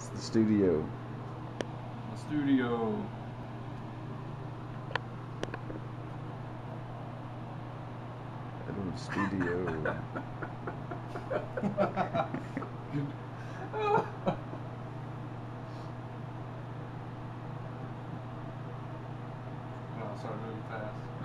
It's the studio. The studio. Edward Studio. No, sorry, really fast.